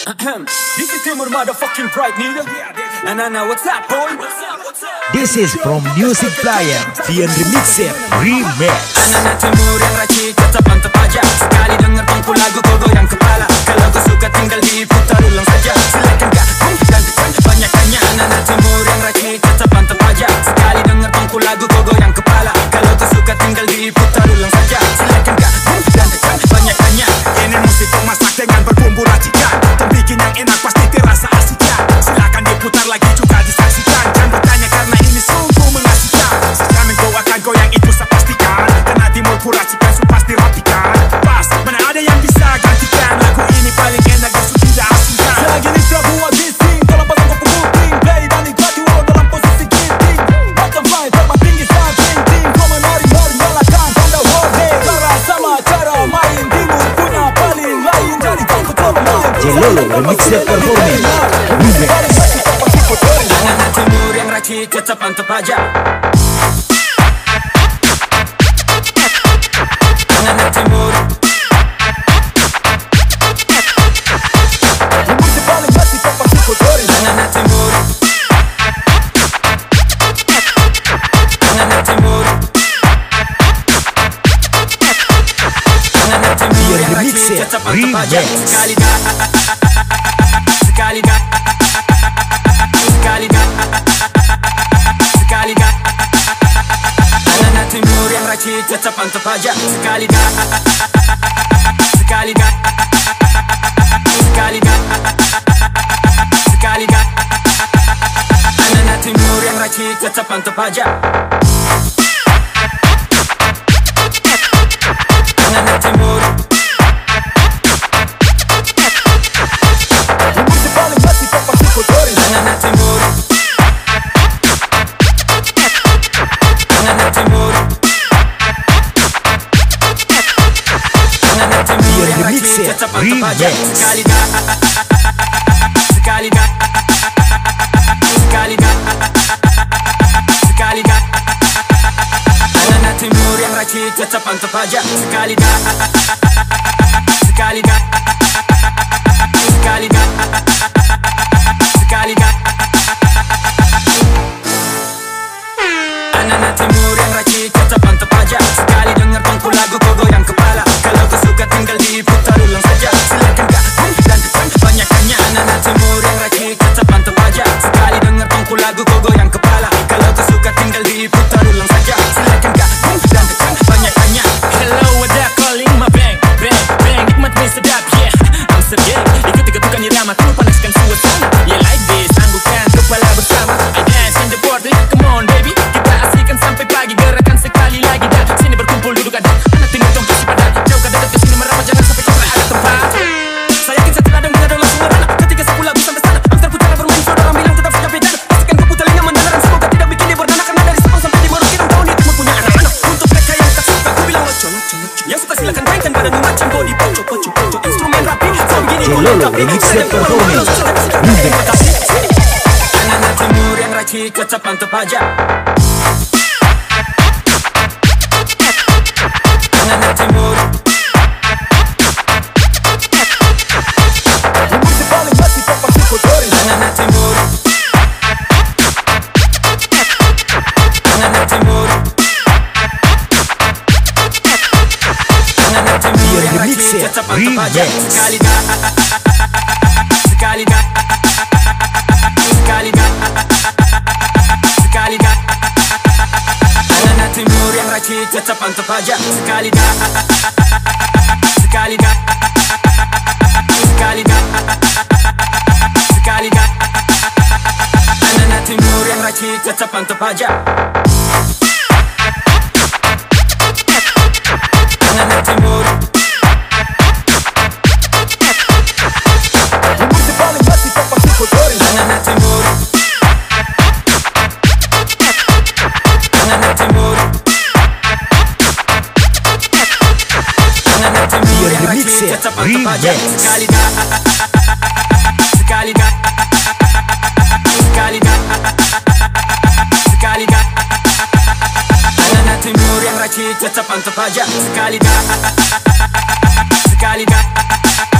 This is Timur motherfucking pride nigga. Nah, what's up boy? This is from Music Player Vian Remixer Remix. Anak-anak Timur yang racik tetap mantap aja. Sekali denger pangku lagu kau goyang kepala. Kalau kau suka tinggal diputar ulang saja. Silakan gak dan banyak tanya. Anak-anak Timur yang racik tetap mantap aja. Sekali denger pangku lagu kau goyang kepala. Kalau kau suka tinggal diputar ulang saja. Silakan gak dan banyak tanya. Ini musik kau masak dengan berbumbu racikan dan bikin yang enak pasti terasa asik ya. Silakan diputar lagi juga disaksikan. Jangan bertanya karena ini sungguh mengasihkan. Sejamin kau akan goyang itu saya pastikan. Karena Timur ku racikan su pasti rapikan. Pas mana ada yang bisa gantikan. Lagu ini paling enak dan su tidak asingkan. Selagi Nitra buat bising, kalau pasang kau pukul ting. Play dan nikmati walau dalam posisi giting. Bottom line terbang tinggi saat ting. Kau menari-nari nyalakan tanda warning. Cara sama cara main Timur punya paling lain. Jadi kau betul main Jelolo Remixer Performance Remix. Anak-anak Timur yang racik tetap mantap aja. Anak-anak Timur Anak-anak Timur Anak-anak Timur Anak-anak Timur yang racik tetap mantap aja. Sekali dah Sekali dah Sekali dah Sekali dah Anak-anak Timur yang racik tetap mantap aja. Sekali dah Sekali dah Sekali dah Sekali dah Anak-anak Timur yang racik tetap mantap aja. Anak-anak Timur Anak-anak Timur Anak-anak Timur Anak-anak Timur yang racik tetap mantap aja. Sekali dah Sekali dah Sekali dah Sekali dah Anak-anak Timur yang racik tetap mantap aja. Sekali dah Sekali dah Sekali dah Sekali dah Anak-anak Timur yang racik tetap mantap aja. Sekali denger pangku lagu kau goyang kepala. Kalau kau suka tinggal diputar ulang saja. Silakan gak dan banyak tanya. Anak-anak Timur yang racik tetap mantap aja. Sekali denger pangku lagu kau goyang kepala. Kalau kau suka tinggal diputar ulang saja. Silakan gak dan banyak tanya. Hello, ada calling my bang, bang, bang. Nikmat main sedap, yeah. I'm sergei. Ikut tukar irama, ku panaskan suasana. Yeah, like this, anggukan kepala bersama. I dance in the party, come on baby. Kita asihkan sampai pagi, gerakan sekali lagi. Dan sini berkumpul duduk ada. Anak Timur dong kasih padat. Jauh ke dekat kesini merapat, jangan sampai kau tak ada tempat. Saya yakin saya teladang mengadang langsung merana. Ketika sapu lagu sampai sana, hamsterku cara bermain saudara bilang tetap saja beda. Pastikan kau telinga mendengar, semoga tidak bikin dia berdana. Karena dari Sabang sampai Timur kita tahu dia Timur punya anak-anak. Untuk mereka yang tak suka, ku bilang lucu. Yang suka silakan mainkan badanmu macam body poco. Instrumen rapi, so begini ku Jelolo lengkapi. Remixer Performance Remix. Anak-anak Timur yang racik tetap mantap aja. Anak-anak Timur Anak-anak Timur Anak-anak Timur Anak-anak Timur yang racik tetap mantap aja. Sekali dah Sekali dah Sekali dah Sekali dah Anak-anak Timur yang racik tetap mantap aja. Sekali dah Sekali dah Sekali dah Sekali dah Anak-anak Timur yang racik tetap mantap aja. Anak-anak Timur Anak-anak Timur Anak-anak Timur Anak-anak Timur yang racik tetap mantap aja. Sekali dah Sekali dah Sekali dah Sekali dah Anak-anak Timur yang racik tetap mantap aja. Sekali dah Sekali dah